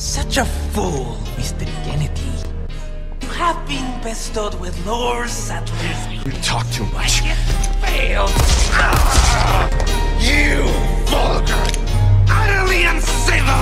Such a fool, Mr. Kennedy. You have been bestowed with Lord Sattler's... You talk too much. It failed. You vulgar, utterly uncivil